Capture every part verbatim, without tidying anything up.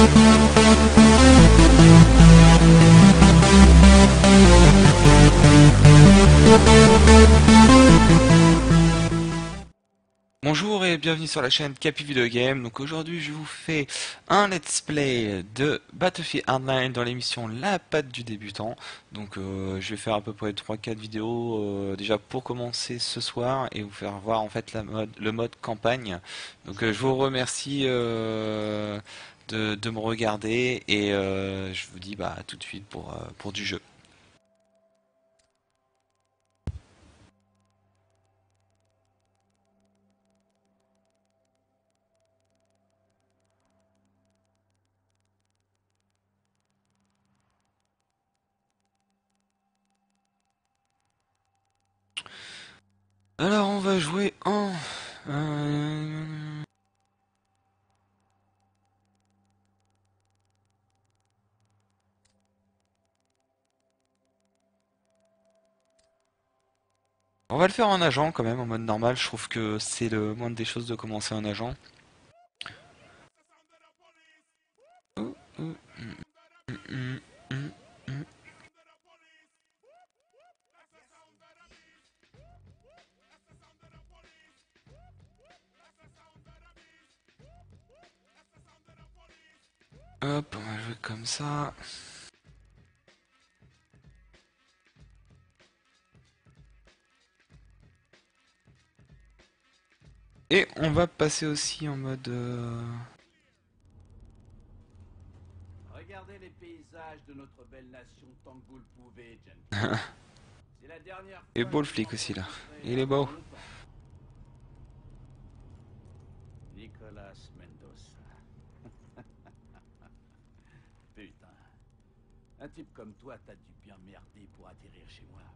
Bonjour et bienvenue sur la chaîne Capi Video Game. Donc aujourd'hui je vous fais un let's play de Battlefield Hardline dans l'émission La Patte du débutant. Donc euh, je vais faire à peu près trois quatre vidéos euh, déjà pour commencer ce soir et vous faire voir en fait la mode, le mode campagne. Donc euh, je vous remercie euh, de, de me regarder et euh, je vous dis bah à tout de suite pour, euh, pour du jeu. Alors on va jouer en... Euh... On va le faire en agent quand même, en mode normal. Je trouve que c'est le moindre des choses de commencer en agent. Oh, oh, mm, mm, mm, mm. Hop, on va jouer comme ça. Et on va passer aussi en mode... Euh... Regardez les paysages de notre belle nation tant que vous le pouvez, gentlemen. C'est la dernière fois. Et beau le flic aussi là. Il est beau. Nicolas Mendoza. Putain. Un type comme toi, t'as dû bien merder pour atterrir chez moi.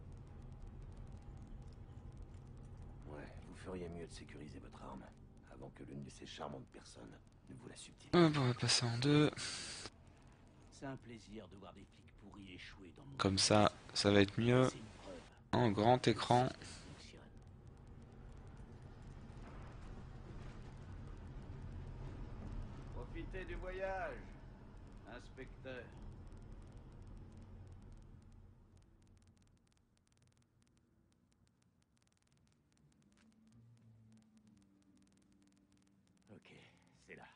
Ouais, vous feriez mieux de sécuriser votre arme avant que l'une de ces charmantes personnes ne vous la subtilise. Hop, on va passer en deux. C'est un plaisir de voir des flics pourris échouer dans mon... Comme ça, ça va être mieux. C'est une preuve. En grand écran. Ça fonctionne. Profitez du voyage, inspecteur. Ok, c'est là.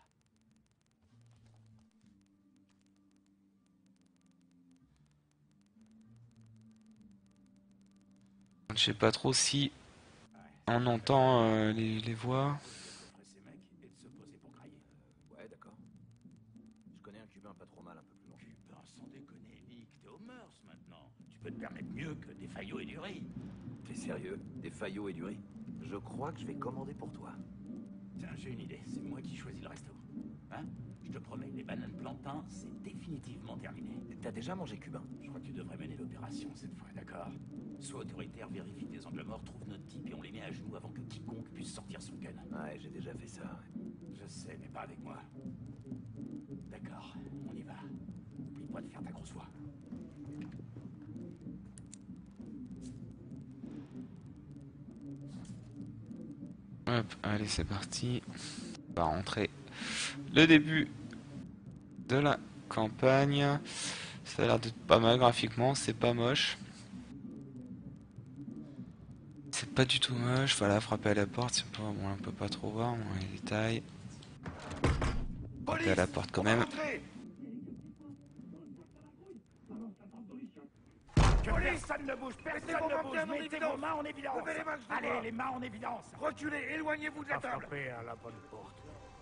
Je sais pas trop si on entend euh, les, les voix. Après ces mecs et de se poser pour grailler. Euh, ouais, d'accord. Je connais un Cubain pas trop mal, un peu plus long. Cubain, sans déconner, Nick, t'es aux mœurs maintenant. Tu peux te permettre mieux que des faillots et du riz. T'es sérieux? Des faillots et du riz? Je crois que je vais commander pour toi. Tiens, j'ai une idée, c'est moi qui choisis le resto. Hein? Je te promets, les bananes plantains, c'est définitivement terminé. T'as déjà mangé cubain? Je crois que tu devrais mener l'opération cette fois, d'accord? Sois autoritaire, vérifie tes angles morts, trouve notre type et on les met à genoux avant que quiconque puisse sortir son gun. Ouais, j'ai déjà fait ça. Je sais, mais pas avec moi. D'accord, on y va. Oublie pas de faire ta grosse voix. Hop, allez c'est parti. On va rentrer. Le début de la campagne. Ça a l'air d'être pas mal graphiquement, c'est pas moche. C'est pas du tout moche, voilà, frapper à la porte, c'est pas, bon, on peut pas trop voir, on a les détails. Frapper à la porte quand même. Que personne ne bouge, personne ne bouge, mettez vos mains en évidence. Allez, les mains en évidence. Reculez, éloignez-vous de la table. Frapper à la bonne porte.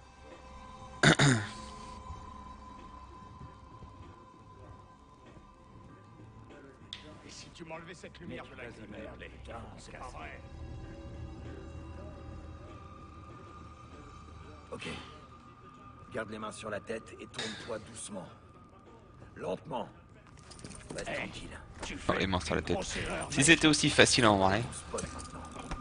Et si tu m'enlevais cette lumière, je la merde, putain, c'est pas vrai. Ok. Garde les mains sur la tête et tourne-toi doucement. Lentement. Vas-y, Hey, tranquille. tu Oh, fais les mains sur la une tête. grosse erreur, Si mec. c'était aussi facile en vrai. On spot maintenant.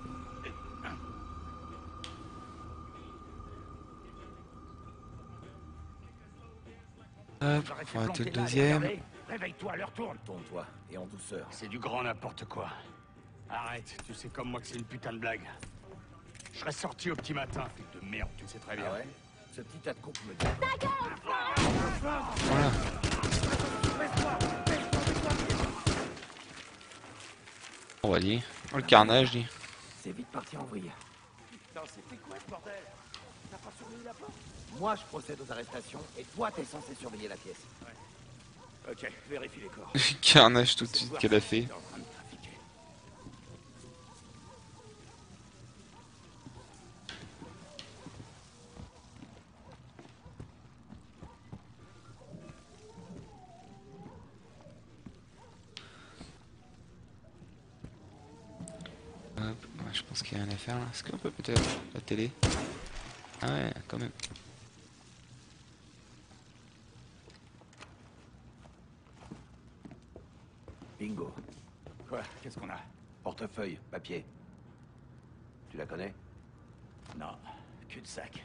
Hop, J'aurais on fait va planter le là et deuxième. regarder. Réveille-toi, leur tourne. Tourne-toi et en douceur. C'est du grand n'importe quoi. Arrête, tu sais comme moi que c'est une putain de blague. Je serais sorti au petit matin, flic de merde, tu le sais très bien. Ah ouais? Ce petit tas de coupe me dit. vas-y. Oh, le carnage, dis. C'est vite parti en vrille. Putain, c'était quoi ce bordel? T'as pas surveillé la porte? Moi, je procède aux arrestations, et toi, t'es censé surveiller la pièce. Ok, vérifie les corps. Carnage tout de suite qu'elle a fait. T'es en train de trafiquer. Hop, ouais, je pense qu'il y a rien à faire là. Est-ce qu'on peut peut-être la télé? Ah ouais, quand même. Bingo. Quoi? Qu'est-ce qu'on a? Portefeuille, papier. Tu la connais? Non, cul-de-sac.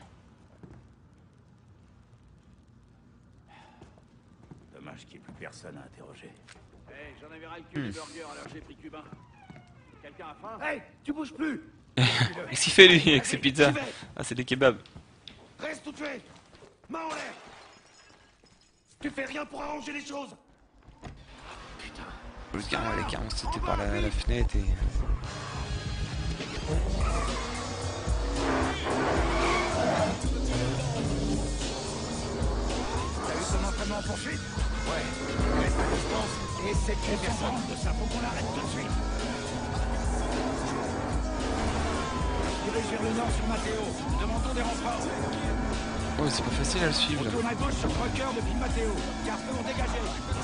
Dommage qu'il n'y ait plus personne à interroger. Hey, j'en avais ras le cul des burgers, alors j'ai pris cubain. Quelqu'un a faim? Hey, tu bouges plus! Qu'est-ce qu'il fait lui avec ses pizzas? Ah, c'est des kebabs. Reste où tu es! Main en l'air! Tu fais rien pour arranger les choses! Le gars, elle est carrément sauté par la, la fenêtre et. T'as eu son entraînement en poursuite? Ouais. Reste à distance et essaie de tuer personne. De ça, faut qu'on l'arrête tout de suite. Dirige vers le nord sur Matteo. Demandons des renforts. Oh, c'est pas facile à le suivre là. Tourne à gauche sur Crocker depuis Matteo. Garde pour dégager.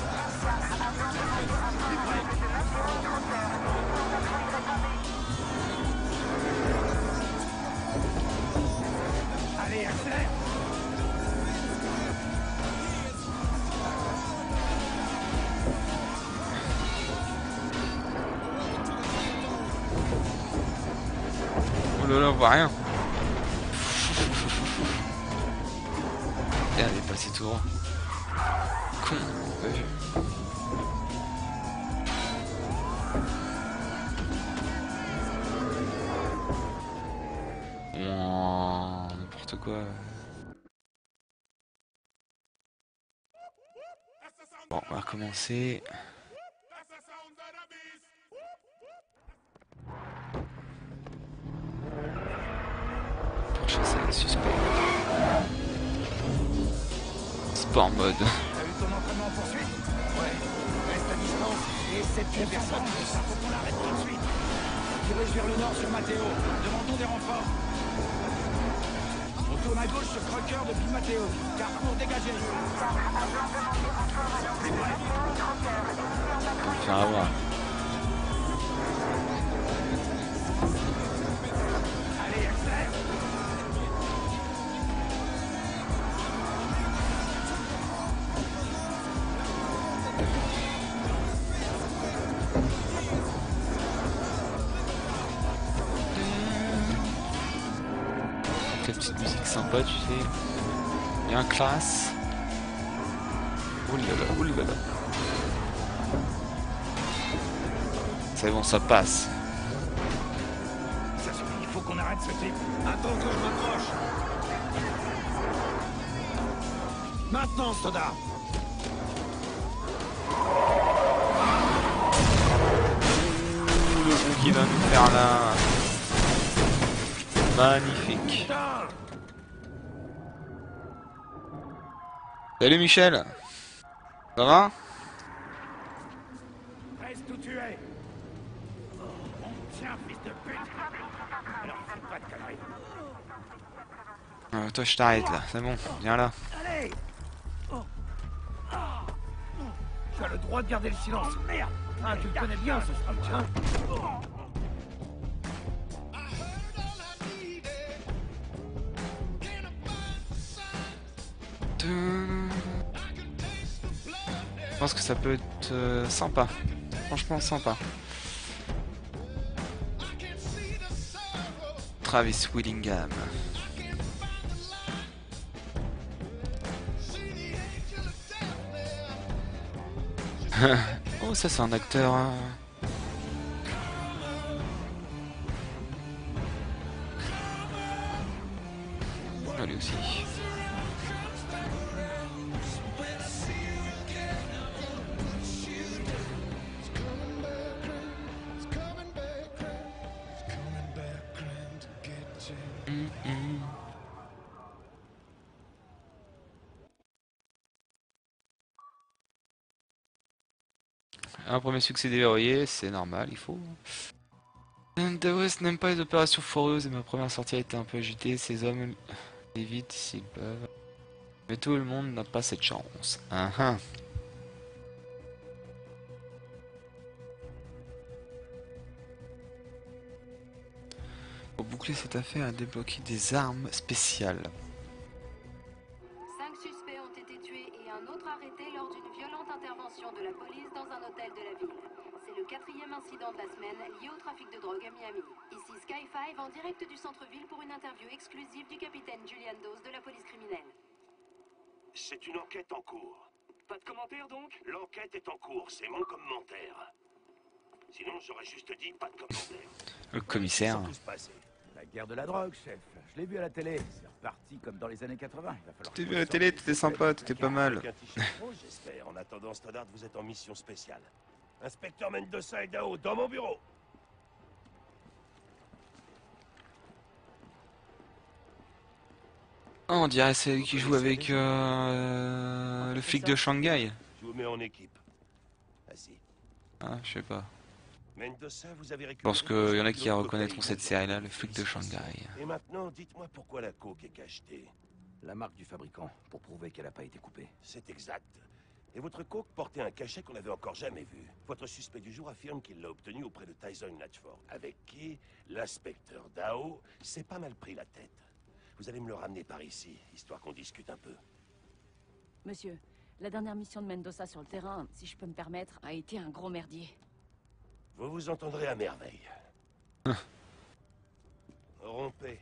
Allez, accélère. Oh là là, on voit rien. Et elle est passée tout droit. Con, pas vu. Ouah, n'importe quoi. Bon, on va recommencer. Pour chasser les suspects. Sport mode. T'as eu ton entraînement en poursuite? Ouais. Reste à distance et essaie de tuer personne. De ça, faut qu'on l'arrête tout de suite. Dirige vers le nord sur Matteo. Demandons des renforts. On tourne à gauche sur Crocker depuis Matteo. Carrefour dégagé. On va faire avoir. Allez, accélère. Quelle petite musique sympa, tu sais. Bien classe. Oulala, oulala. C'est bon, ça passe. Ça suffit, il faut qu'on arrête ce type. Attends que je m'approche. Maintenant, Soda. Ouh, le bon qui va nous faire là. Magnifique. Putain! Salut Michel. Ça va? Reste où tu es. Tiens, fils de pute. Alors, fais pas de conneries. Euh, toi je t'arrête là, c'est bon, viens là. Allez! Tu as le droit de garder le silence. Oh merde! Ah, tu le connais bien ce speech, hein? Je pense que ça peut être euh, sympa. Franchement sympa. Travis Willingham. Oh, ça c'est un acteur. Hein. Ah, lui aussi. Un premier succès déverrouillé, c'est normal, il faut. Daos n'aime pas les opérations foireuses et ma première sortie a été un peu agitée. Ces hommes évitent s'ils peuvent. Mais tout le monde n'a pas cette chance. Ah ah. Pour boucler cette affaire, débloquer des armes spéciales. Cinq suspects ont été tués et un autre arrêté lors d'une violente intervention de la police dans un hôtel de la ville. C'est le quatrième incident de la semaine lié au trafic de drogue à Miami. Ici Sky five en direct du centre-ville pour une interview exclusive du capitaine Julian Dawes de la police criminelle. C'est une enquête en cours. Pas de commentaire donc? L'enquête est en cours, c'est mon commentaire. Sinon j'aurais juste dit pas de commentaire. Le commissaire. Tout se passer. La guerre de la drogue, chef. Je l'ai vu à la télé. C'est reparti comme dans les années quatre-vingts. Il va falloir... T'es vu à la télé, t'étais sympa, t'étais pas mal. Avec un t-shirt rose, j'espère. En attendant, Stoddard, vous êtes en mission spéciale. Inspecteur Mendoza et Dao, dans mon bureau. Oh, on dirait celle qui joue avec euh, le flic de Shanghai. Je vous mets en équipe. Assis. Ah, je sais pas. Mendoza, vous avez récupéré... Je pense qu'il y en a qui reconnaîtront cette série-là, le flic de Shanghai. Et maintenant, dites-moi pourquoi la coke est cachetée. La marque du fabricant, pour prouver qu'elle n'a pas été coupée. C'est exact. Et votre coke portait un cachet qu'on n'avait encore jamais vu. Votre suspect du jour affirme qu'il l'a obtenu auprès de Tyson Latchford, avec qui l'inspecteur Dao s'est pas mal pris la tête. Vous allez me le ramener par ici, histoire qu'on discute un peu. Monsieur, la dernière mission de Mendoza sur le terrain, si je peux me permettre, a été un gros merdier. Vous vous entendrez à merveille. Rompez.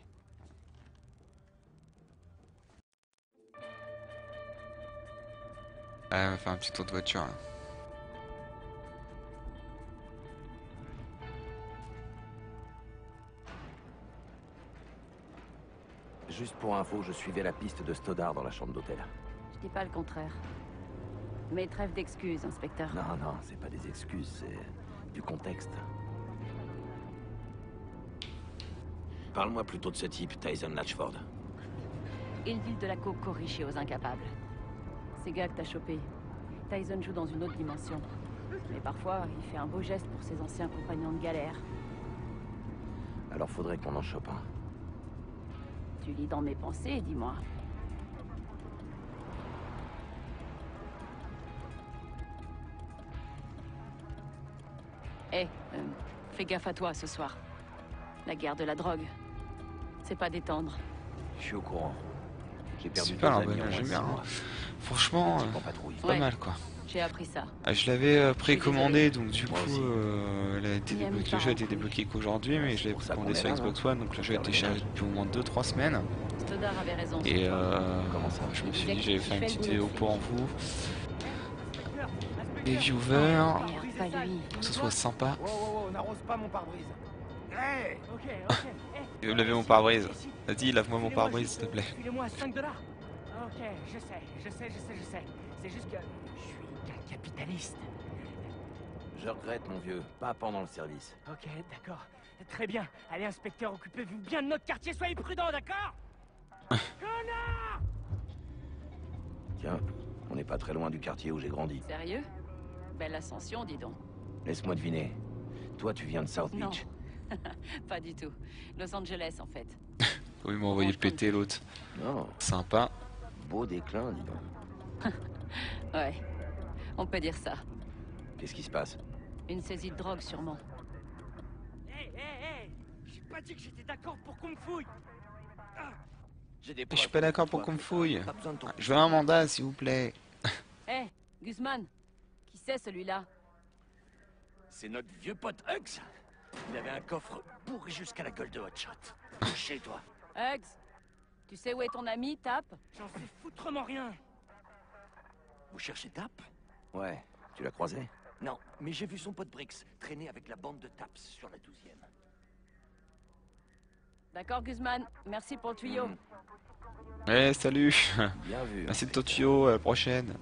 Ah, on va faire un petit tour de voiture là. Juste pour info, je suivais la piste de Stoddard dans la chambre d'hôtel. Je dis pas le contraire. Mais trêve d'excuses, inspecteur. Non, non, c'est pas des excuses, c'est du contexte. Parle-moi plutôt de ce type, Tyson Latchford. Il deal de la coke corrigée aux incapables. Ces gars que t'as chopés. Tyson joue dans une autre dimension. Mais parfois, il fait un beau geste pour ses anciens compagnons de galère. Alors faudrait qu'on en chope un. Tu lis dans mes pensées, dis-moi. Eh, euh, fais gaffe à toi ce soir. La guerre de la drogue. C'est pas détendre. Je suis au courant. J'ai perdu Super, deux bah, amis en j'aime moins de bien. six hein. mois. Franchement, Je euh, suis en patrouille. pas Ouais. mal quoi. J'ai appris ça. Ah, je l'avais euh, précommandé, donc du Moi coup, aussi. euh, elle a été Miami débloqué- le jeu a été Parent. débloqué qu'aujourd'hui, mais je l'avais pour ça précommandé qu'on sur est là, Xbox hein. One, donc le jeu a Faire été le chargé ménage. depuis au moins deux trois semaines. Stoddard avait raison. Et euh, Comment ça? je me Il suis disait dit que j'allais si faire je une fais petite le vidéo boulot pour de vous, Inspecteur, les inspecteur. viewers, Merde, pas lui. pour que ce soit sympa. Wow, wow, wow, n'arrose pas mon pare-brise. Hey! Ok, ok. Et vous lavez mon pare-brise. Vas-y, lave-moi mon pare-brise, s'il te plaît. Filez-moi cinq dollars. Ok, je sais, je sais, je sais, je sais. C'est juste que je suis qu'un capitaliste. Je regrette, mon vieux. Pas pendant le service. Ok, d'accord. Très bien. Allez, inspecteur, occupez-vous bien de notre quartier. Soyez prudents, d'accord? Connard! Tiens, on n'est pas très loin du quartier où j'ai grandi. Sérieux? Belle ascension, dis donc. Laisse-moi deviner. Toi, tu viens de South Non. Beach. Pas du tout. Los Angeles, en fait. Oui, m'a envoyé péter l'autre. Non, Sympa. beau déclin, dis donc. Ouais. On peut dire ça. Qu'est-ce qui se passe? Une saisie de drogue, sûrement. Hé, hé, hé! J'ai pas dit que j'étais d'accord pour qu'on me fouille! J'ai des Je suis pas d'accord pour qu'on me fouille. Pas besoin de ton... Je veux un mandat, s'il vous plaît. Eh, Guzman! Qui c'est, celui-là? C'est notre vieux pote Hugs. Il avait un coffre bourré jusqu'à la gueule de Hotshot. Chez toi. Hugs! Tu sais où est ton ami, Tape? J'en sais foutrement rien! Vous cherchez Tap? Ouais, tu l'as croisé? Non, mais j'ai vu son pote Brix traîner avec la bande de Taps sur la douzième. D'accord, Guzman. Merci pour le tuyau. Hmm, Ouais, salut. bien vu. Merci de ton tuyau, à la prochaine.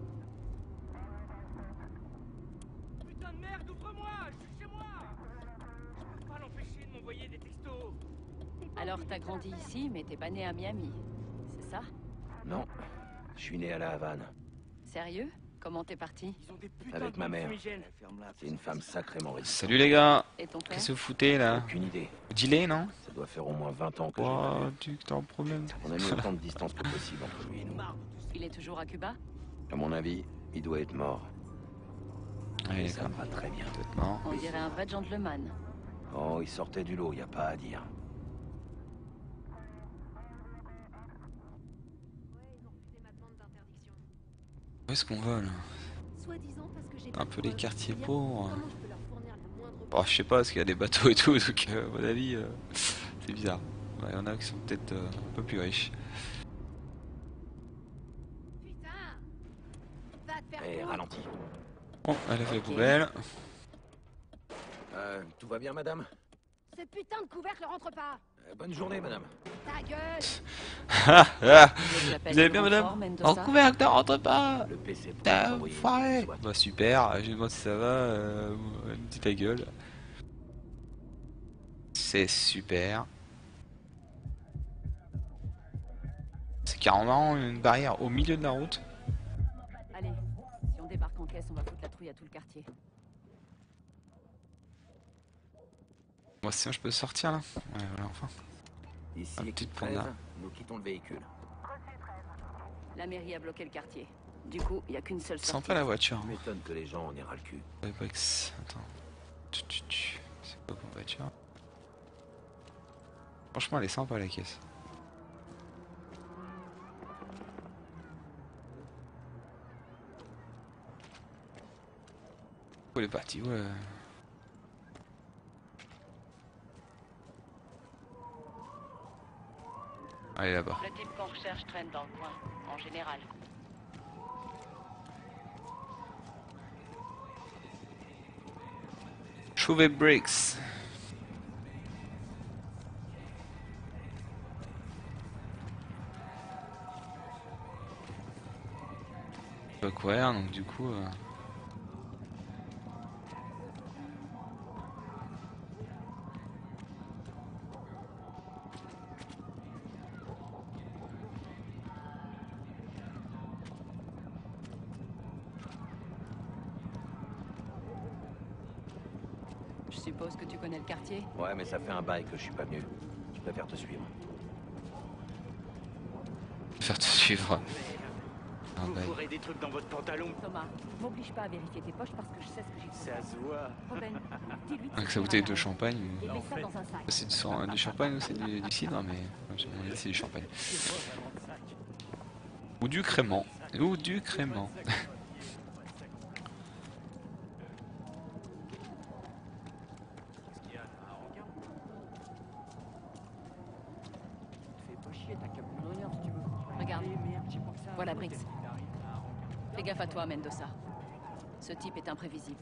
Putain de merde, ouvre-moi! Je suis chez moi! Je peux pas l'empêcher de m'envoyer des textos! Alors, t'as grandi ici, mais t'es pas né à Miami. C'est ça? Non, je suis né à la Havane. Sérieux? Comment t'es parti? Avec ma mère. C'est une femme sacrément résistante. Salut les gars. Et ton père? Qu'est-ce que vous foutez là? Aucune idée. Delay, non? Ça doit faire au moins vingt ans que j'ai Oh, pas vu. tu t'as un problème. On a mis autant de distance que possible entre lui et nous. Il est toujours à Cuba? À mon avis, il doit être mort. Ouais, Et ça d'accord. va très bien. Peut-être non. On dirait un vrai gentleman. Oh, il sortait du lot, y a pas à dire. Où est-ce qu'on va là? Soi-disant parce que j'ai Un pas peu de les preuves. quartiers Bien, pauvres. comment je peux leur fournir la moindre Oh, je sais pas, parce qu'il y a des bateaux et tout, donc euh, à mon avis, euh, c'est bizarre. Ouais, il y en a qui sont peut-être euh, un peu plus riches. Putain! Va te faire Eh, foutre. ralentis. Bon, elle a fait poubelle. Euh, tout va bien, madame? Ce putain de couvercle rentre pas! Euh, Bonne journée, madame. Ta gueule! Ah, ah, J'appelle vous allez le bien, renfort, madame? Mendoza. En couvercle, ne rentre pas! Le P C pour T'as envoyer- foiré! Soit. Bah super, je me demande si ça va, euh, me dit ta gueule. C'est super. C'est carrément une barrière au milieu de la route. Allez, si on débarque en caisse, on va foutre la trouille à tout le quartier. Moi, sinon je peux sortir là. Ouais, voilà, enfin. Ici, Un équipe petit treize, panda. nous quittons le véhicule. La mairie a bloqué le quartier. Du coup, il y a qu'une seule Sens sortie. pas la voiture. Je m'étonne que les gens en aient ras le cul. Ouais, Brix. Attends. Tu, tu, tu. C'est pas comme voiture. Franchement, elle est sympa la caisse. Où elle est partie? Ouais. Allez là-bas. Le type qu'on recherche traîne dans le coin, en général. Chauvet Bricks. Backware, donc du coup. Euh... Je suppose que tu connais le quartier? Ouais, mais ça fait un bail que je suis pas venu. Je préfère te suivre. Faire te suivre. Ah, Vous bah, fourrez des trucs dans votre pantalon. Thomas, m'oblige pas à vérifier tes poches parce que je sais ce que j'ai fait. Ça se voit. Robin, dis-lui de avec se sa bouteille de faire champagne. un- et euh, mets ça dans un sac. C'est du, sang- du champagne ou c'est du, du cidre, mais à mon avis, c'est du champagne. Ou du crément. Ou du crément. Regarde, voilà Briggs. Fais gaffe à toi, Mendoza. Ce type est imprévisible.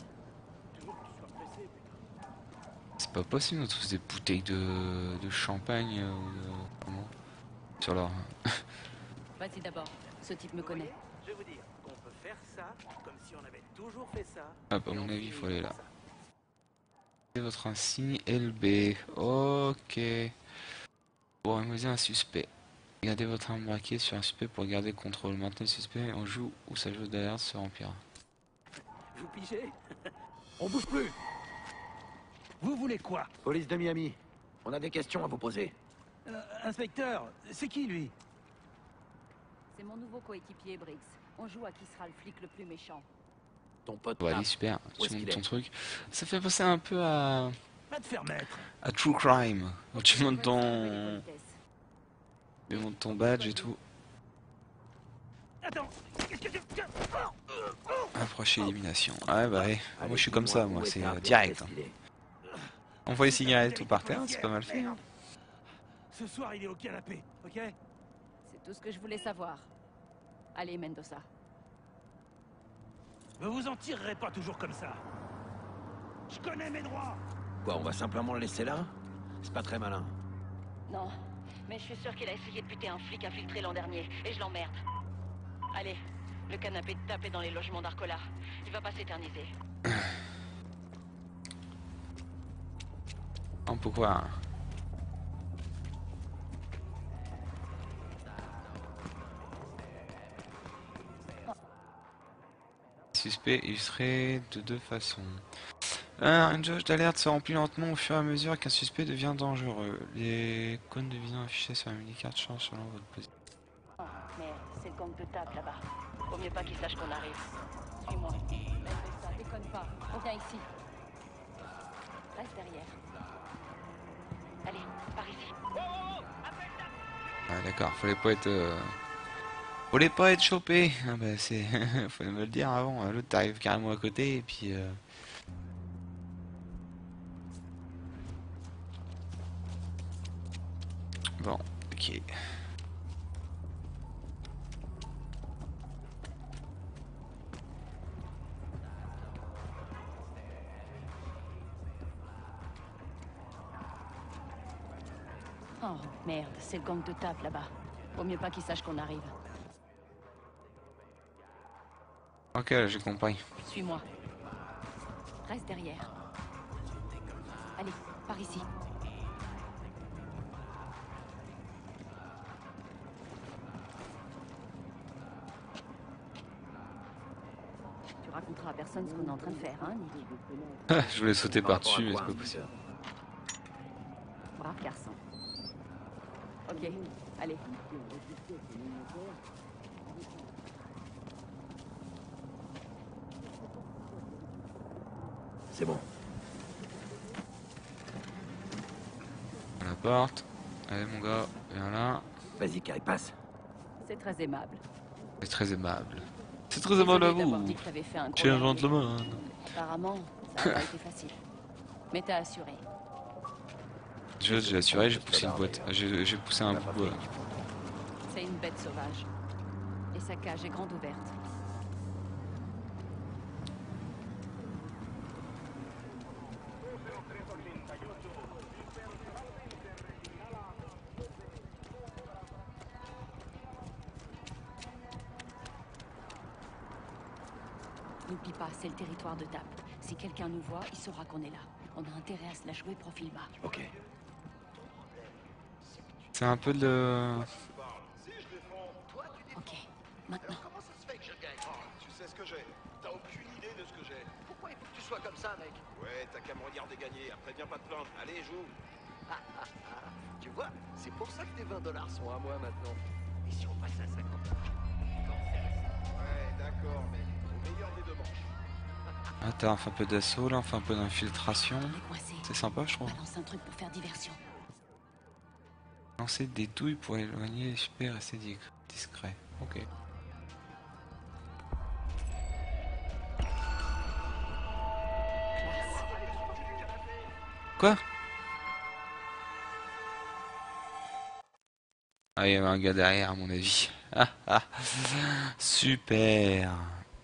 C'est pas possible de trouver des bouteilles de, de champagne euh, ou de... Comment sur leur... Vas-y d'abord, ce type me connaît. Je vais vous dire, on peut faire ça comme si on avait toujours fait ça. Hop, à et mon on avis, il faut aller là. finit C'est votre insigne L B. Ok. Pour immobiliser un suspect. Gardez votre arme braquée sur un suspect pour garder le contrôle. Maintenez le suspect, on joue ou sa jauge d'alerte se remplira. Vous pigez? On bouge plus. Vous voulez quoi? Police de Miami, on a des questions à vous poser. Euh, inspecteur, c'est qui lui? C'est mon nouveau coéquipier, Briggs. On joue à qui sera le flic le plus méchant. Ton pote Bon, là, allez, super. Où est-ce Tu qu'il montes ton est truc. Ça fait penser un peu à... Va te faire mettre. à True Crime. Où tu montes Ouais, ton... c'est un peu les politesses. tu montes ton badge et tout. Attends, qu'est-ce que tu... Approche élimination. Ouais, bah ouais. Allez, moi, je suis comme ça, dis-moi moi. où est C'est ta euh, pièce direct. hein. destinée. Envoyer les cigarettes tout par terre, c'est pas mal fait. hein. Ce soir, il est au canapé, ok? C'est tout ce que je voulais savoir. Allez, Mendoza. Vous vous en tirerez pas toujours comme ça. Je connais mes droits. Quoi, on va simplement le laisser là? C'est pas très malin. Non, mais je suis sûr qu'il a essayé de buter un flic infiltré l'an dernier, et je l'emmerde. Allez, le canapé de taper dans les logements d'Arcola. Il va pas s'éterniser. Oh, pourquoi? suspect illustré de deux façons. Un, une jauge d'alerte se remplit lentement au fur et à mesure qu'un suspect devient dangereux. Les cônes de vision affichés sur la mini-carte changent selon votre position. Oh, merde, c'est le gang de table là-bas. Vaut mieux pas qu'ils sachent qu'on arrive. Suis-moi. Laisse ça, déconne pas. On vient ici. Reste derrière. Allez, par ici. Ah d'accord, fallait pas être... Euh... Fallait pas être chopé. Ah bah c'est... Fallait me le dire avant. L'autre t'arrive carrément à côté et puis... Euh... Bon, ok. Oh, merde, c'est le gang de table là-bas. Vaut mieux pas qu'ils sachent qu'on arrive. Ok, là, j'ai compris. Suis-moi. Reste derrière. Allez, par ici. Tu raconteras à personne ce qu'on est en train de faire, hein, Nili? Je voulais sauter Par rapport par-dessus, à mais quoi, c'est pas un possible. Brave garçon. Ok, allez. C'est bon. À la porte. Allez mon gars, viens là. Vas-y, Kai, passe. C'est très aimable. C'est très aimable. C'est très aimable à Désolée d'avoir vous. dit que t'avais fait un gros Tiens, merdier. gentleman. Apparemment, ça n'a pas été facile. Mais t'as assuré. Je- J'ai assuré, j'ai poussé une boîte. J'ai j'ai poussé un bout de bois. C'est une bête sauvage. Et sa cage est grande ouverte. N'oublie pas, c'est le territoire de Tap. Si quelqu'un nous voit, il saura qu'on est là. On a intérêt à se la jouer profil bas. Ok. C'est un peu de... Ok, maintenant. Comment ça se fait que je gagne? Tu sais ce que j'ai. T'as aucune idée de ce que j'ai. Pourquoi il faut que tu sois comme ça, mec? Ouais, t'as qu'à me regarder gagner, après viens pas te plaindre. Allez, joue. Tu vois, c'est pour ça que tes vingt dollars sont à moi maintenant. Et si on passe à cinquante dollars? Ouais, d'accord, mais au meilleur des deux manches. Ah, t'as enfin un peu d'assaut là, enfin un peu d'infiltration. On est coincé. C'est sympa, je trouve. Balance un truc pour faire diversion. Lancer des douilles pour éloigner les super et rester di- discret. Ok. Quoi? Ah, il y avait un gars derrière, à mon avis. Ah, ah. Super.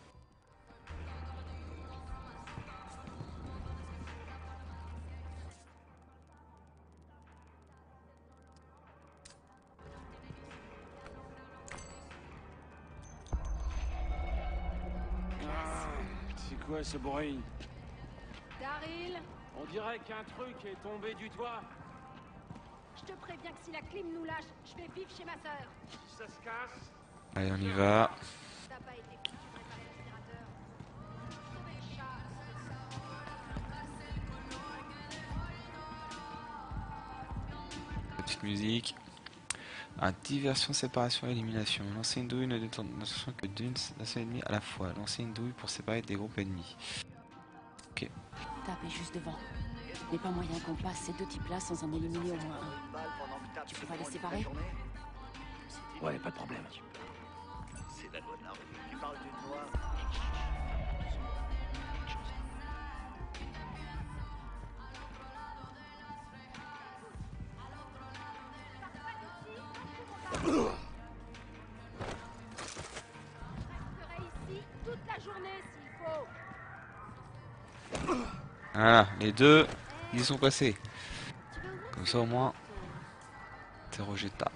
C'est quoi ce bruit? Daryl, On dirait qu'un truc est tombé du toit. je te préviens que si la clim nous lâche, je vais vivre chez ma sœur. Ça se casse. Allez, on y va. T'as pas été foutu préparer l'aspirateur. Sauver le chat. Petite musique. Ah, diversion, séparation, élimination. Lancer une douille ne détend n'attention que d'une nation ennemie à la fois. Lancer une douille pour séparer des groupes ennemis. Ok. Tap est juste devant. Mais pas moyen qu'on passe ces deux types-là sans en éliminer au moins un. Tu pourras les séparer? Ouais, pas de problème. C'est la bonne arme. Tu parles d'une noire. Je serai ici toute la journée s'il faut. Voilà, les deux, ils y sont passés. Comme ça au moins, interroger Tap.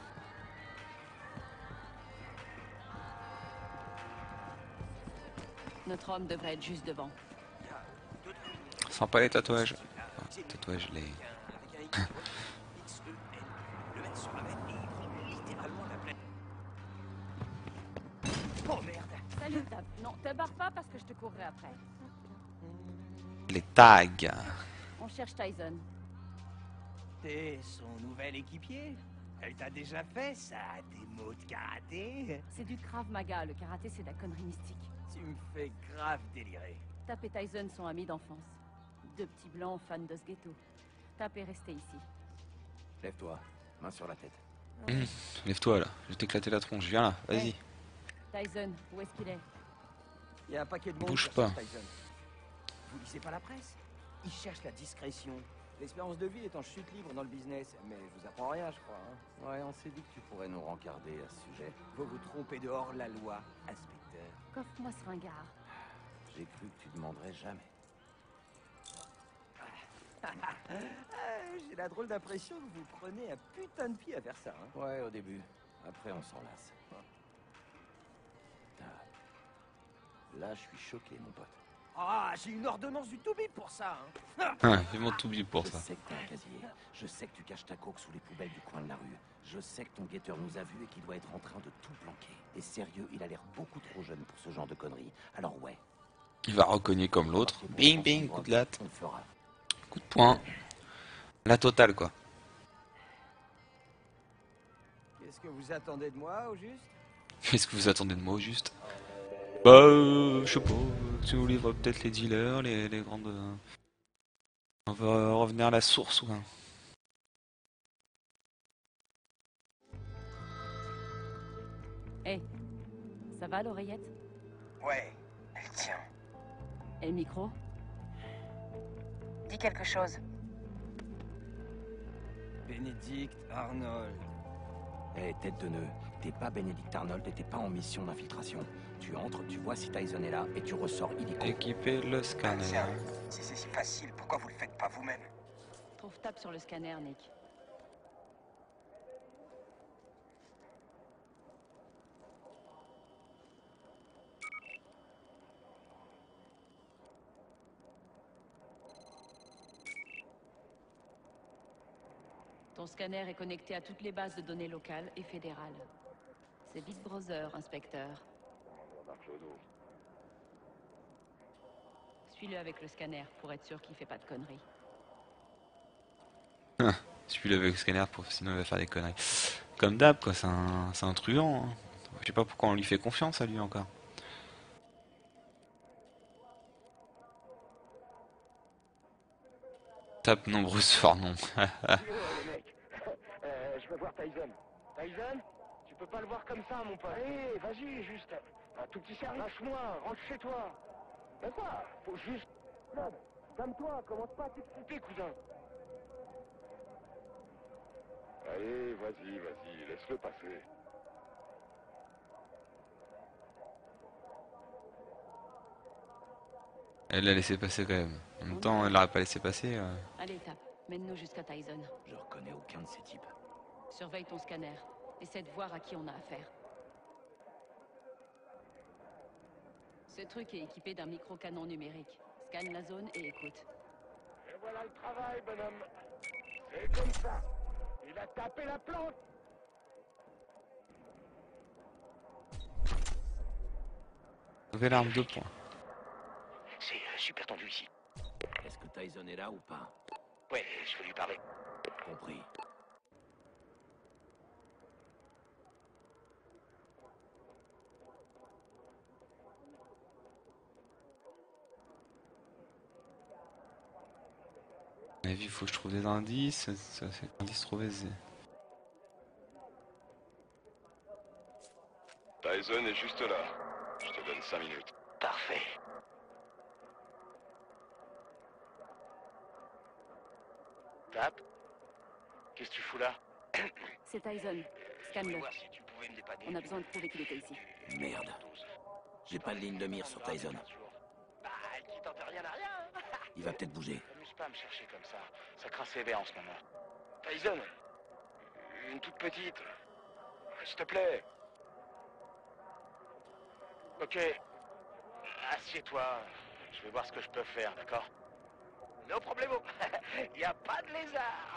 Notre homme devrait être juste devant. Sympa les tatouages. Ah, tatouages, les... Le mec sur la bête et il prend littéralement la plaine. Oh merde. Salut, Tab. Non, te barre pas parce que je te courrai après. Les tags. On cherche Tyson. T'es son nouvel équipier? Elle t'a déjà fait ça, des mots de karaté? C'est du Krav Maga, le karaté c'est de la connerie mystique. Tu me fais grave délirer. Tap et Tyson sont amis d'enfance. Deux petits blancs fans de ce ghetto. Tap est resté ici. Lève-toi, main sur la tête. Mmh, lève-toi là, je vais t'éclater la tronche, viens là, vas-y. Hey. Tyson, où est-ce qu'il est? Il y a un paquet de monde Bouge sur pas. Tyson. Vous lisez pas la presse? Ils cherchent la discrétion. L'espérance de vie est en chute libre dans le business. Mais je vous apprends rien, je crois. Hein. Ouais, on s'est dit que tu pourrais nous rencarder à ce sujet. Vous vous trompez de hors la loi, inspecteur. Coffre-moi ce ringard. J'ai cru que tu demanderais jamais. Euh, J'ai la drôle d'impression que vous prenez un putain de pied à faire ça. Hein. Ouais, au début. Après, on s'en lasse. Ah. Là, je suis choqué, mon pote. Ah, j'ai une ordonnance du Toubib pour ça. Hein. Ah, fais mon tout pour Je ça. sais que t'as un casier. Je sais que tu caches ta coke sous les poubelles du coin de la rue. Je sais que ton guetteur nous a vus et qu'il doit être en train de tout planquer. Et sérieux, il a l'air beaucoup trop jeune pour ce genre de conneries. Alors ouais. Il va recogner comme l'autre. Bing bing, coup de latte. On le fera. Coup de poing. La totale quoi. Qu'est-ce que vous attendez de moi, au juste? Qu'est-ce que vous attendez de moi au juste? Bah, euh, je sais pas, euh, tu nous livres peut-être les dealers, les, les grandes... euh, On va revenir à la source, ouais. Hé, ça va l'oreillette? Ouais, elle tient. Et le micro? Dis quelque chose. Bénédicte Arnold. Hé, tête de nœud, t'es pas Bénédicte Arnold et t'es pas en mission d'infiltration. Tu entres, tu vois si Tyson est là et tu ressors illico. Équiper le scanner. Tiens, si c'est si facile, pourquoi vous le faites pas vous-même? Trouve Tap sur le scanner, Nick. Ton scanner est connecté à toutes les bases de données locales et fédérales. C'est Big Brother, inspecteur. Suis-le avec le scanner pour être sûr qu'il fait pas de conneries. Suis-le avec le scanner, pour... sinon il va faire des conneries. Comme d'hab, quoi, c'est un, c'est un truand. Hein. Je sais pas pourquoi on lui fait confiance à lui encore. Tape nombreux surnoms. les mecs. Euh, je veux voir Tyson. Tyson? Tu peux pas le voir comme ça, mon pote. Allez, vas-y, juste. Un tout petit service. Lâche-moi, rentre chez toi. Ben quoi? Faut juste... Calme-toi, commence pas à t'exciter, cousin. Allez, vas-y, vas-y, laisse-le passer. Elle l'a laissé passer quand même. En même temps, elle l'aurait pas laissé passer. euh. Allez, Tap, mène-nous jusqu'à Tyson. Je reconnais aucun de ces types. Surveille ton scanner. Essaie de voir à qui on a affaire. Ce truc est équipé d'un micro-canon numérique. Scanne la zone et écoute. Et voilà le travail, bonhomme. C'est comme ça. Il a tapé la plante. Nouvelle arme deux points. C'est euh, super tendu ici. Est-ce que Tyson est là ou pas? Ouais, je vais lui parler. Compris. À mon avis, il faut que je trouve des indices. Ça, c'est indice trouvé. c'est- Tyson est juste là. Je te donne cinq minutes. Parfait. Tap? Qu'est-ce que tu fous là? C'est Tyson. Je voulais Scanne-le. voir si tu pouvais me dépanner. On a besoin de prouver qu'il était ici. Merde. J'ai pas de ligne de mire sur Tyson. Bah, qui tente rien à rien. hein. Il va peut-être bouger. T'amuses pas à me chercher comme ça. Ça craint sévère en ce moment. Tyson, une toute petite. S'il te plaît. Ok. Assieds-toi. Je vais voir ce que je peux faire, d'accord? No problemo. Y a pas de lézard.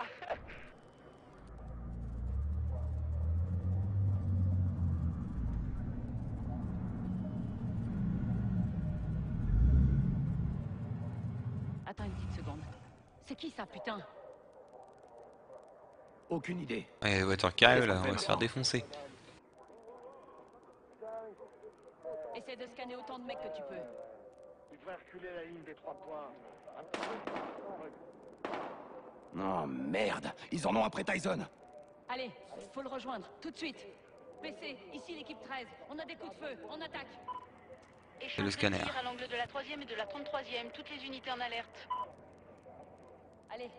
Attends une petite seconde. C'est qui ça, putain? Aucune idée. Ouais, voiture qui arrive là, on va se faire défoncer. Essaie de scanner autant de mecs que tu peux. Il devrait reculer la ligne des trois points. Un petit peu. Non, merde. Ils en ont après Tyson. Allez, faut le rejoindre, tout de suite. P C, ici l'équipe treize. On a des coups de feu, on attaque. C'est le scanner. À l'angle de la troisième et de la trente-troisième, toutes les unités en alerte. Allez.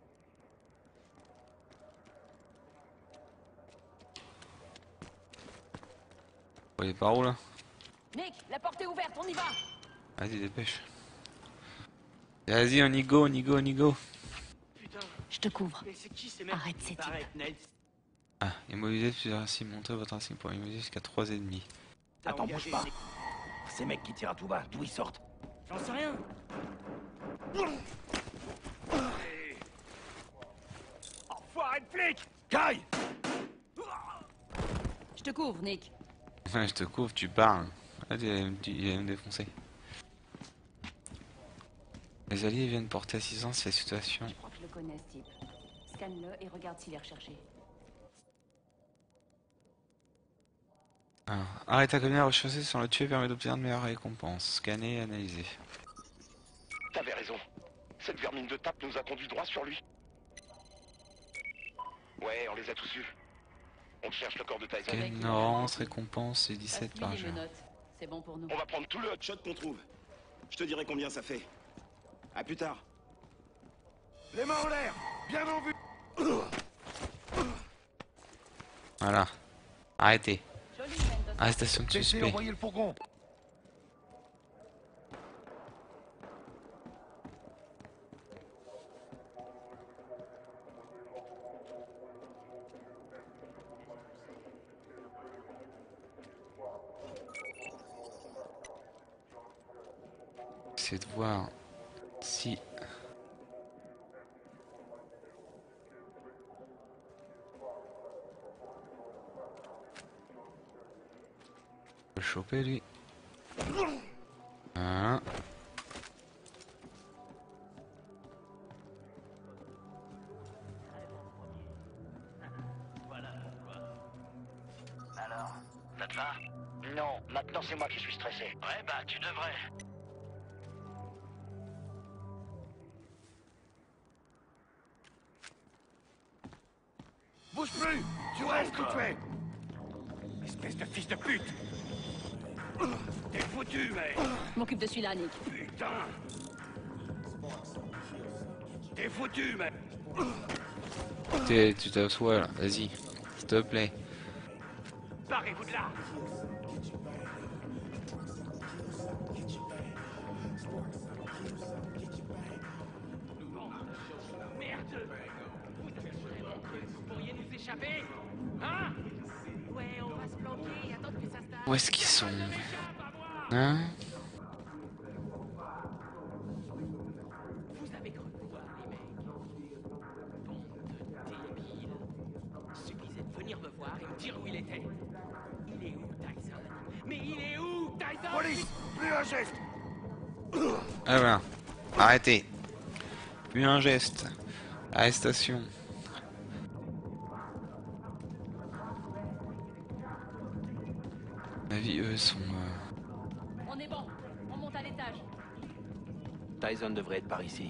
Vous voyez par où là? Nick, la porte est ouverte, on y va. Vas-y, dépêche. Vas-y, on y go, on y go, on y go. Putain, Je te couvre. mais c'est qui ces mecs? Arrête ces types. Arrête, Nels. Ah, immobiliser plusieurs insignes, montrez votre insigne pour immobiliser jusqu'à trois ennemis. T'as Attends, engagé bouge pas. une- Ces mecs qui tirent à tout bas, d'où ils sortent? J'en sais rien. Enfoiré de flic! Caille! Je te couvre, Nick. Ouais, je te couvre, tu parles. Ah, il allait me, il allait me défoncer. Les alliés viennent porter assistance à la situation. Je crois que je le connais, ce type. Scanne-le et regarde s'il est recherché. Alors, arrête ta commune à rechercher sur le tuer permet d'obtenir de meilleures récompenses. Scanner et analyser. T'avais raison. Cette vermine de tape nous a conduit droit sur lui. Ouais, on les a tous vus. On cherche le corps de Tyson. Ignorance, récompense et dix-sept Passe-lui par les jour. menottes. C'est bon pour nous. On va prendre tout le hotshot qu'on trouve. Je te dirai combien ça fait. À plus tard. Les mains en l'air. Bien en vue. Voilà. Arrêtez. Joli, Mendoza. Arrestation de Laissez suspect. envoyer le fourgon. C'est de voir si... Je peux le choper lui. Voilà. Alors, ça te va? Non, maintenant c'est moi qui suis stressé. Ouais, bah tu devrais. Bouge plus. Tu restes où tu es. Espèce de fils de pute. T'es foutu, mec. Je m'occupe de celui-là, Nick. Putain. T'es foutu, mec. T'es- Tu t'assois là, vas-y. S'il te plaît. Barrez-vous de là. Merde. Vous avez vraiment cru que vous pourriez nous échapper? Hein? Ouais, on va se planquer et attendre que ça se tasse. Où est-ce qu'ils sont? Hein? Vous avez cru pouvoir, les mecs. Bande de débiles. Suffisait de venir me voir et me dire où il était. Il est où, Tyson? Mais il est où, Tyson? Police. Plus un geste. Ah voilà. Arrêtez. Plus un geste. Arrestation. Ma vie, eux, sont... euh, On est bon. On monte à l'étage. Tyson devrait être par ici.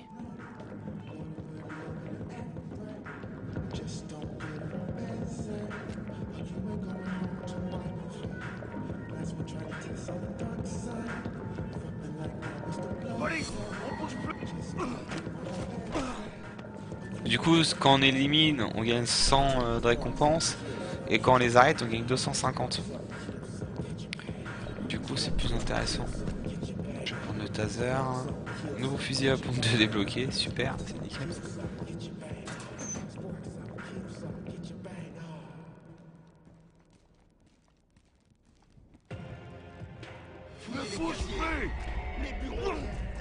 Police. On bouge plus. Du coup, quand on élimine, on gagne cent euh, de récompense. Et quand on les arrête, on gagne deux cent cinquante. Du coup, c'est plus intéressant. Je vais prendre le taser. Nouveau fusil à pompe de débloquer. Super, c'est nickel. Ne bouge plus. Les bureaux.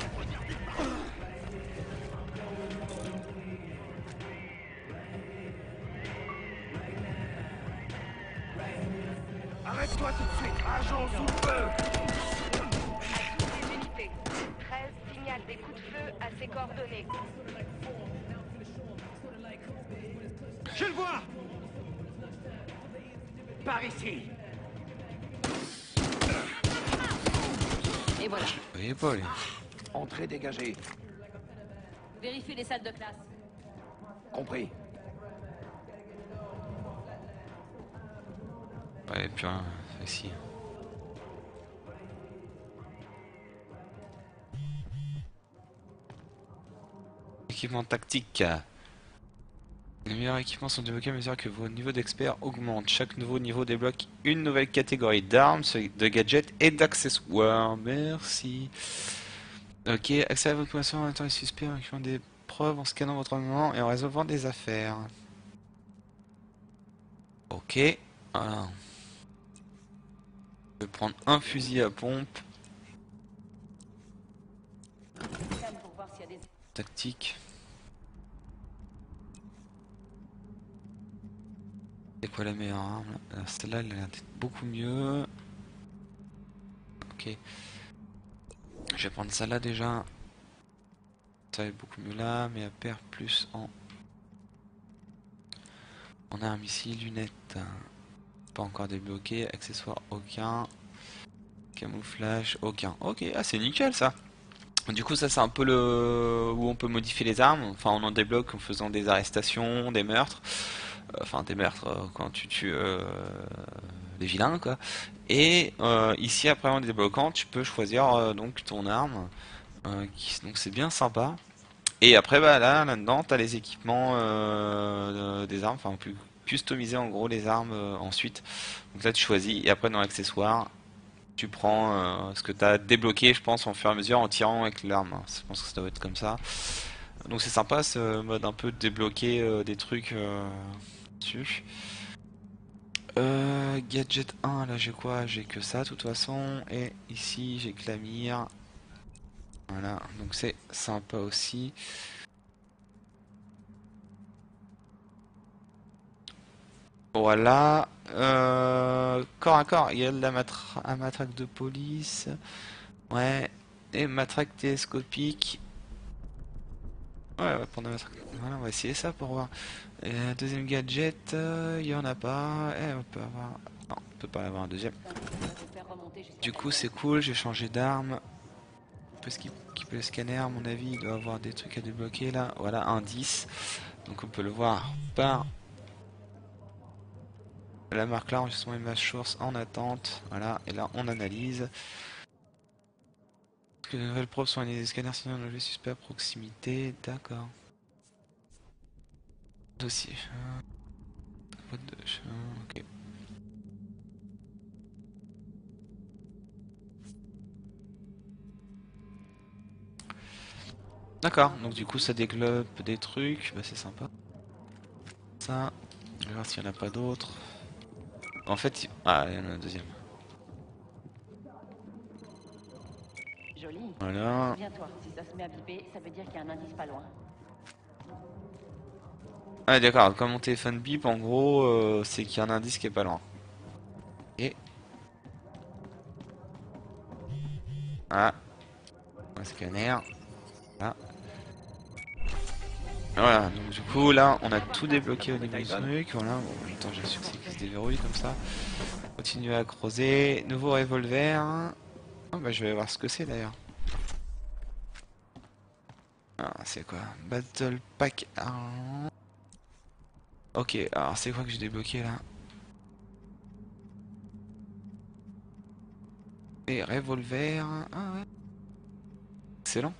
Arrête-toi tout de suite. Agent sous le feu. Les unités. treize signale des coups de feu à ses coordonnées. Je le vois. Par ici. Et voilà. Vous voyez pas, lui. Entrée dégagée. Vérifie les salles de classe. Compris. Ouais, et puis rien, ici. Équipement tactique. Les meilleurs équipements sont débloqués à mesure que vos niveaux d'expert augmentent. Chaque nouveau niveau débloque une nouvelle catégorie d'armes, de gadgets et d'accessoires. Merci. Ok, accès à votre poisson en étant les suspects en récupérant des preuves, en scannant votre environnement et en résolvant des affaires. Ok, voilà. Je vais prendre un fusil à pompe. Tactique. C'est quoi la meilleure arme là? Celle-là, elle a l'air d'être beaucoup mieux. Ok. Je vais prendre celle-là déjà. Ça va être beaucoup mieux là, mais elle perd plus en... en arme ici, lunettes. Pas encore débloqué, accessoires aucun. Camouflage aucun. Ok, ah c'est nickel ça. Du coup ça c'est un peu le où on peut modifier les armes. Enfin on en débloque en faisant des arrestations, des meurtres. Enfin des meurtres euh, quand tu tues euh, les vilains quoi. Et euh, ici après en débloquant tu peux choisir euh, donc ton arme. Euh, qui, donc c'est bien sympa. Et après bah là là-dedans t'as les équipements euh, des armes. Enfin on peut customiser en gros les armes euh, ensuite. Donc là tu choisis et après dans l'accessoire tu prends euh, ce que tu as débloqué je pense en fur et à mesure en tirant avec l'arme. Je pense que ça doit être comme ça. Donc c'est sympa ce mode un peu de débloquer euh, des trucs euh, dessus. Euh, gadget un, là j'ai quoi? J'ai que ça de toute façon. Et ici j'ai que la mire. Voilà, donc c'est sympa aussi. Voilà. Euh, corps à corps, il y a de la matra un matraque de police. Ouais. Et matraque télescopique. Ouais, on va prendre la matraque. Voilà, on va essayer ça pour voir. Et un deuxième gadget, il euh, y en a pas. Et on peut avoir. Non, on peut pas avoir un deuxième. Du coup, c'est cool, j'ai changé d'arme. Parce qu'il peut le scanner, à mon avis, il doit avoir des trucs à débloquer là. Voilà, un dix. Donc on peut le voir par la marque là, enregistrement image source en attente. Voilà, et là on analyse. Que de nouvelles preuves sont analysées des scanners, sinon on le suspect à proximité. D'accord. Dossier. Ok. D'accord, donc du coup ça déglobe des trucs, bah c'est sympa. Ça, on va voir s'il n'y en a pas d'autres. En fait, ah, il y en a un deuxième. Joli. Voilà. Souviens-toi, si ça se met à biper, ça veut dire qu'il y a un indice pas loin. Ah d'accord, comme mon téléphone bip, en gros, euh, c'est qu'il y a un indice qui est pas loin. Et... Ah. Un scanner. Là. Voilà, donc du coup là on a tout débloqué au niveau du truc, voilà, bon, en même temps j'ai le succès qui se déverrouille comme ça. Continuer à creuser, nouveau revolver. Oh bah je vais voir ce que c'est d'ailleurs. Ah c'est quoi? Battle Pack un. Ok, alors c'est quoi que j'ai débloqué là? Et revolver. Ah ouais. Excellent.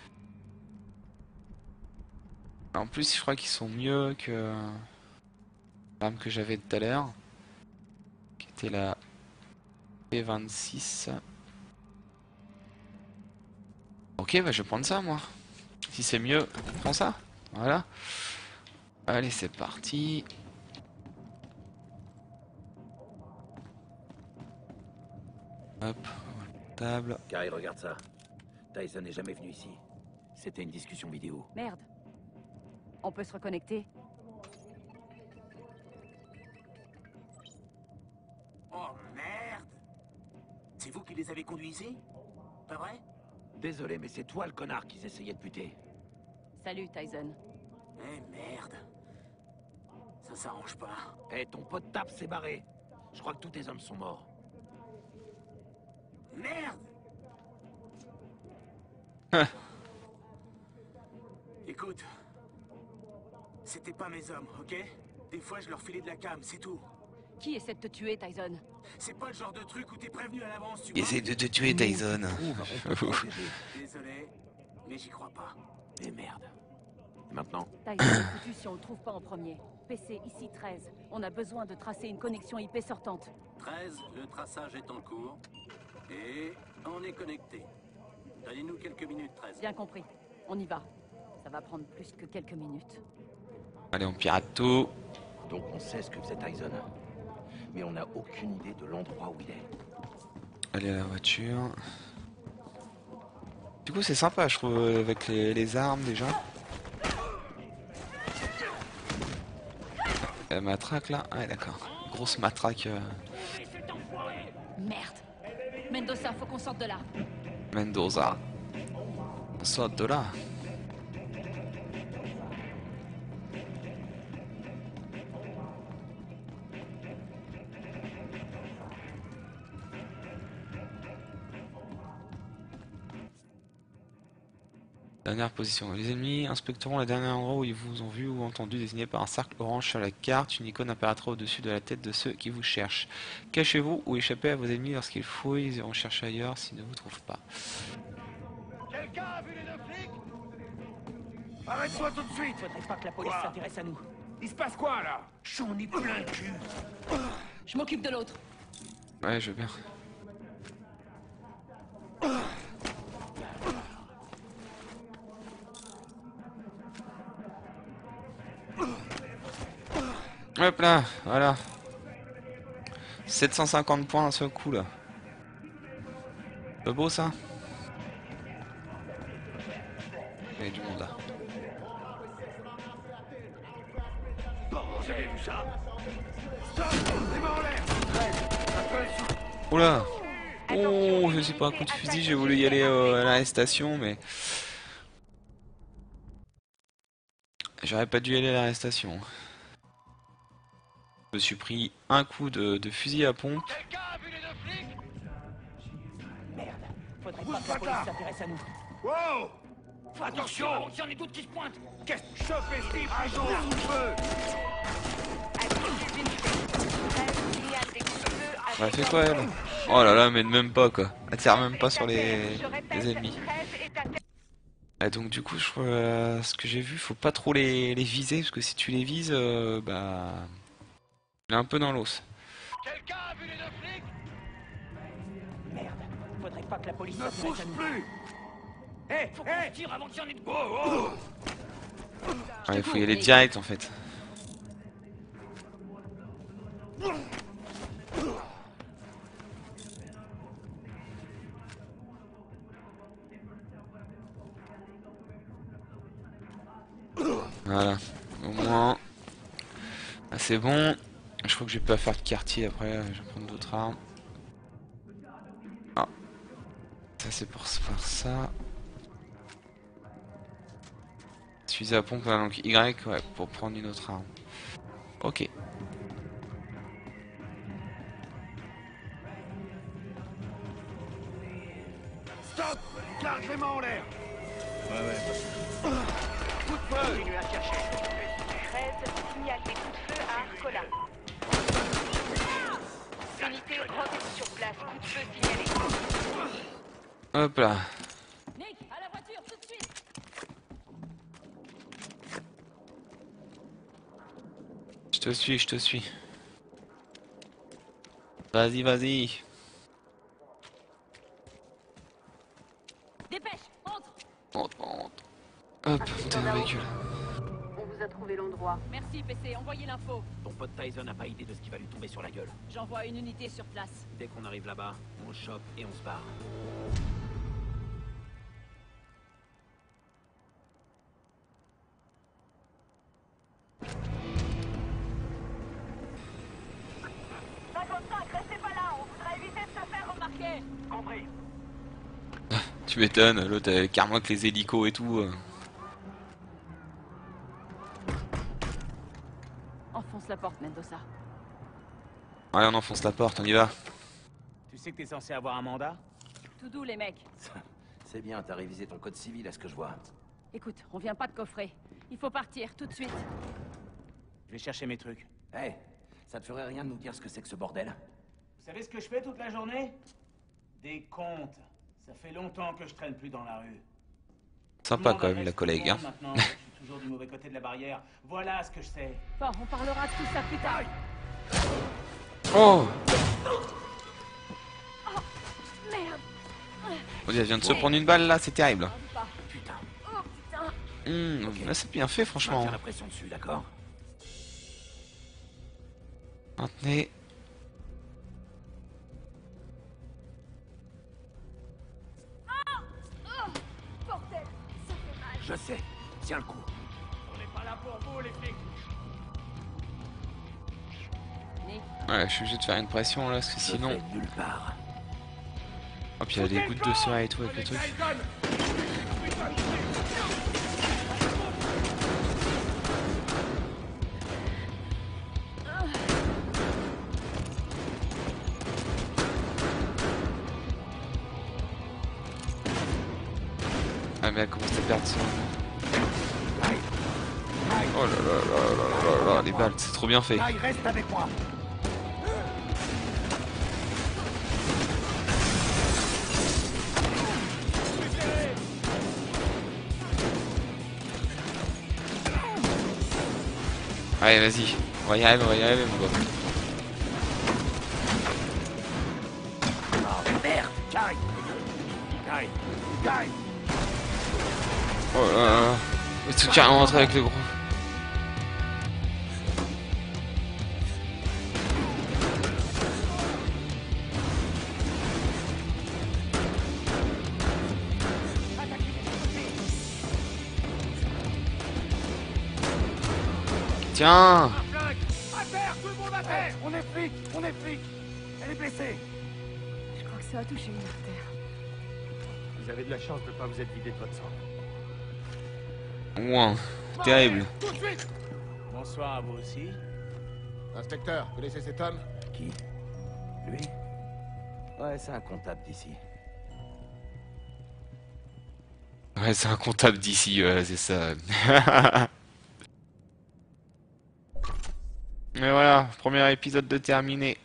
En plus je crois qu'ils sont mieux que l'arme que j'avais tout à l'heure. Qui était la P vingt-six. Ok bah je vais prendre ça moi. Si c'est mieux, on prend ça. Voilà. Allez c'est parti. Hop, table. Kyle, regarde ça. Tyson n'est jamais venu ici. C'était une discussion vidéo. Merde. On peut se reconnecter? Oh merde! C'est vous qui les avez conduits ici? Pas vrai? Désolé, mais c'est toi le connard qu'ils essayaient de buter. Salut, Tyson. Eh merde. Ça Ça s'arrange pas. Eh, ton pote tape s'est barré. Je crois que tous tes hommes sont morts. Merde! Écoute, c'était pas mes hommes, ok? Des fois, je leur filais de la cam, c'est tout. Qui essaie de te tuer, Tyson? C'est pas le genre de truc où t'es prévenu à l'avance, tu vois? Essaye de te tuer, Tyson. Désolé, mais j'y crois pas. Et merde. Et maintenant? Tyson est foutu si on le trouve pas en premier. P C, ici treize. On a besoin de tracer une connexion I P sortante. treize, le traçage est en cours. Et on est connecté. Donnez-nous quelques minutes, treize. Bien compris. On y va. Ça va prendre plus que quelques minutes. Allez, on pirate tout. Donc on sait ce que faisait Tyson. Mais on n'a aucune idée de l'endroit où il est. Allez à la voiture. Du coup, c'est sympa, je trouve, avec les, les armes déjà. La matraque là. Ah, d'accord. Grosse matraque. Euh... Merde. Mendoza, faut qu'on sorte de là. Mendoza. On sort de là. Dernière position. Les ennemis inspecteront le dernier endroit où ils vous ont vu ou entendu, désigné par un cercle orange sur la carte. Une icône apparaîtra au-dessus de la tête de ceux qui vous cherchent. Cachez-vous ou échappez à vos ennemis lorsqu'ils fouillent. Ils iront chercher ailleurs s'ils ne vous trouvent pas. Quelqu'un a vu les deux flics? Arrête-toi tout de suite! Faudrait pas que la police Quoi? s'intéresse à nous. Il se passe quoi, là? J'en ai plein le cul! Je m'occupe de l'autre. Ouais, je veux bien. Hop là, voilà. sept cent cinquante points d'un seul coup là. Pas beau ça? Il y a du monde là. Vous avez vu ça? Stop! Les mains en l'air! Oula! Oh, je sais pas, un coup de fusil, j'ai voulu y aller euh, à l'arrestation, mais... J'aurais pas dû aller à l'arrestation. Je me suis pris un coup de, de fusil à pompe. Quelqu'un a vu les deux flics? Merde. Faudrait Bouge pas que la pas, police là. s'intéresse à nous. Wow! Faut Attention. avant qu'il y en ait d'autres qui se pointent. Qu'est-ce que je fais, Steve? Un jour sous le feu! Elle fait quoi elle? Oh là là, mais même pas quoi. Elle tire même pas sur les, les ennemis. Et donc du coup, je crois euh, ce que j'ai vu, faut pas trop les, les viser parce que si tu les vises, euh, bah, il est un peu dans l'os. Quelqu'un a vu les deux flics? Merde. Faudrait pas que la police Ne s'intéresse bouge à nous. plus! Hé, Faut qu'on hé! se tire avant qu'il y en ait de Oh, oh! Ouais, il faut y aller direct en fait. Voilà, au moins, ah, c'est bon. Je crois que je vais pas faire de quartier après, je vais prendre d'autres armes. Ah, ça c'est pour faire ça. Fusil à pompe, donc Y, ouais, pour prendre une autre arme. Ok. Stop! Garde les mains en l'air! Ouais, ouais. Coup de feu! Continuez à chercher. treize signale des coups de feu à Arcola. Unité, rendez-vous sur place. Coup de feu signalé. Hop là. Nick, à la voiture, tout de suite. Je te suis, je te suis. Vas-y, vas-y. Dépêche, entre. Monte, monte. Hop, montez dans le véhicule. On vous a trouvé l'endroit. Merci, P C, envoyez l'info. Ton pote Tyson n'a pas idée de ce qui va lui tomber sur la gueule. J'envoie une unité sur place. Dès qu'on arrive là-bas, on le chope et on se barre. cinquante-cinq, restez pas là, on voudra éviter de se faire remarquer. Compris. Tu m'étonnes, l'autre elle carrément avec les hélicos et tout. Enfonce la Mendoza. Allez, on enfonce la porte, on y va. Tu sais que t'es censé avoir un mandat? Tout doux, les mecs. C'est bien, t'as révisé ton code civil à ce que je vois. Écoute, on vient pas de coffrer. Il faut partir, tout de suite. Je vais chercher mes trucs. Hé, hey, ça te ferait rien de nous dire ce que c'est que ce bordel? Vous savez ce que je fais toute la journée? Des comptes. Ça fait longtemps que je traîne plus dans la rue. Sympa quand même, la collègue. Hein. Maintenant, je suis toujours du mauvais côté de la barrière. Voilà ce que je sais. Bon, on parlera de tout ça plus tard. Oh! Oh, merde. Oh, elle vient de se prendre une balle là, c'est terrible. Putain. Oh, putain. Mmh, okay. Là c'est bien fait franchement. Maintiens la pression dessus, d'accord? Maintenez. Je sais, tiens le coup. On n'est pas là pour vous, les flics. Ouais, je suis obligé de faire une pression là, parce que sinon... Je vais nulle part. Oh, puis il y a des gouttes de sang et tout avec le truc. Ah mais elle commence à perdre son... Oh là là là là là là, les balles, c'est trop bien fait. Là, il reste avec moi. Allez, vas-y, on va y arriver, on va y arriver mon gars. Oh merde, Kai! Kai! Kai! Oh là là, il faut carrément rentrer avec le gros. Tiens! À terre, tout le monde à terre! On est flics, on est flics! Elle est blessée! Je crois que ça a touché une artère. Vous avez de la chance de pas vous être vidé de votre sang. Ouin, terrible. Tout de suite! Bonsoir à vous aussi. Inspecteur, vous connaissez cet homme? Qui? Lui? Ouais, c'est un comptable d'ici. Ouais, c'est un comptable d'ici, ouais, c'est ça. Mais voilà, premier épisode de terminé.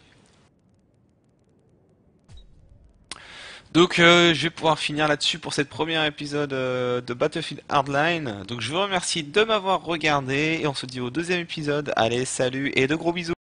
Donc euh, je vais pouvoir finir là-dessus pour cette premier épisode euh, de Battlefield Hardline. Donc je vous remercie de m'avoir regardé et on se dit au deuxième épisode. Allez, salut et de gros bisous.